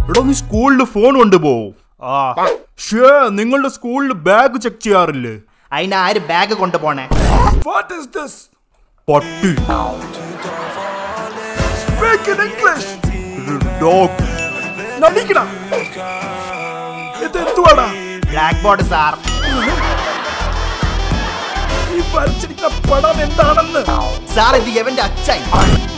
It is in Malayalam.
എടോ നീ സ്കൂളിൽ ഫോൺ കൊണ്ടുപോകും. നിങ്ങളുടെ സ്കൂളിൽ ബാഗ് ചെക്ക് ചെയ്യാറില്ലേ? അതിന് ആര് ബാഗ് കൊണ്ടുപോണേ? പട്ടി. ഇതെന്തുവാടാ? Blackboard sir. ഈ വരച്ചിരിക്കുന്ന പടം എന്താണെന്ന് സാർ ഇത് എവന്റെ അച്ഛൻ.